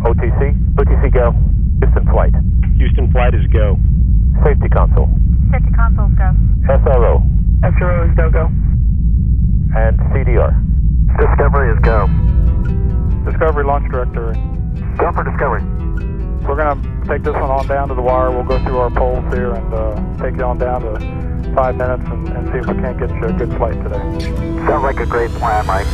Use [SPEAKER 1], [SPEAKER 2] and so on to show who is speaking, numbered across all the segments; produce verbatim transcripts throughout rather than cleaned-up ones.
[SPEAKER 1] O T C? O T C go. Houston flight.
[SPEAKER 2] Houston flight is go.
[SPEAKER 1] Safety console.
[SPEAKER 3] Safety console is go.
[SPEAKER 1] S R O.
[SPEAKER 4] S R O is go go.
[SPEAKER 1] And C D R.
[SPEAKER 5] Discovery is go.
[SPEAKER 6] Discovery launch director.
[SPEAKER 5] Go for Discovery.
[SPEAKER 6] We're going to take this one on down to the wire. We'll go through our polls here and uh, take you on down to five minutes and, and see if we can't get you a good flight today.
[SPEAKER 5] Sounds like a great plan, Mike.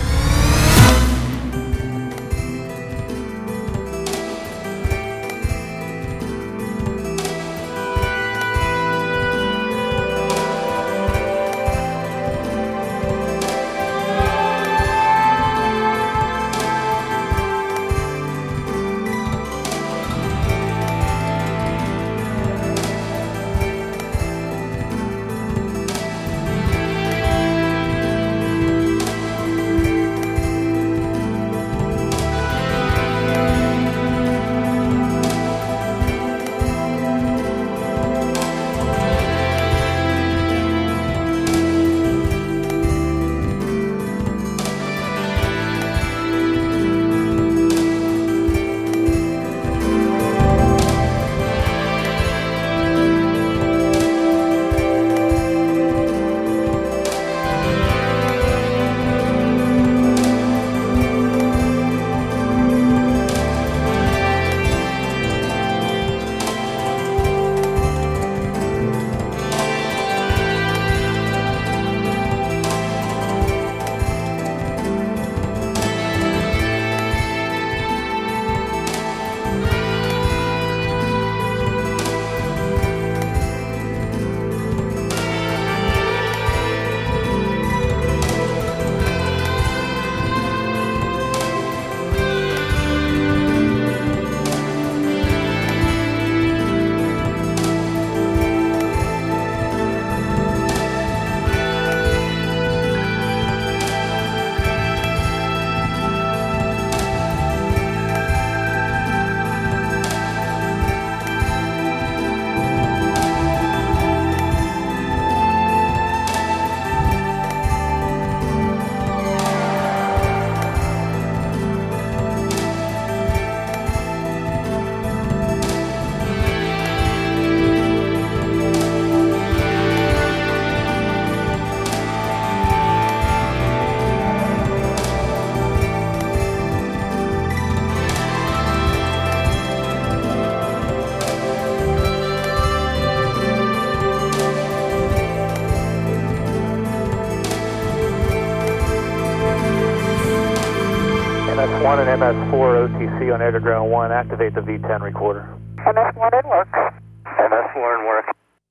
[SPEAKER 1] M S one and M S four O T C on air to ground one. Activate the V ten recorder.
[SPEAKER 3] M S one in work.
[SPEAKER 5] M S four in work.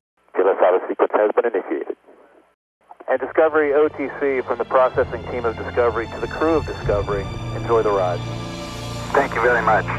[SPEAKER 1] J S C sequence has been initiated. And Discovery O T C from the processing team of Discovery to the crew of Discovery. Enjoy the ride.
[SPEAKER 5] Thank you very much.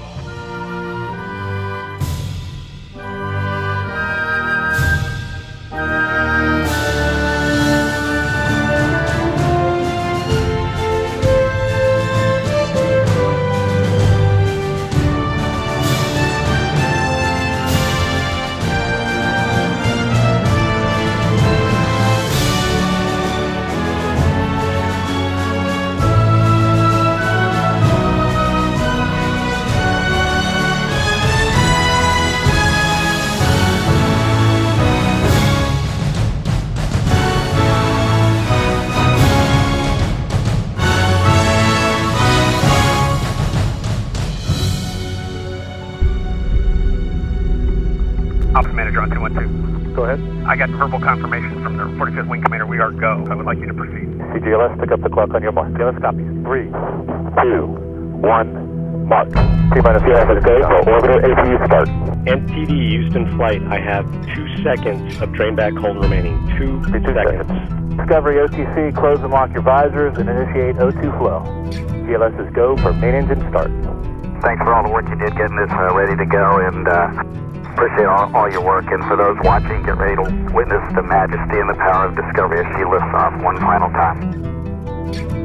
[SPEAKER 7] Ops Manager on two one two.
[SPEAKER 1] Go ahead.
[SPEAKER 7] I got verbal confirmation from the forty-fifth Wing Commander. We are go. I would like you to proceed.
[SPEAKER 1] C G L S, pick up the clock on your mark. G L S copies. Three, two, one, mark. T-minus five minutes go for orbiter A P U start.
[SPEAKER 2] M T D Houston flight. I have two seconds of drain back hold remaining. Two,
[SPEAKER 1] Two
[SPEAKER 2] seconds.
[SPEAKER 1] seconds. Discovery O T C, close and lock your visors and initiate O two flow. G L S is go for main engine start.
[SPEAKER 5] Thanks for all the work you did getting this uh, ready to go, and uh, appreciate all, all your work. And for those watching, get ready to witness the majesty and the power of Discovery as she lifts off one final time.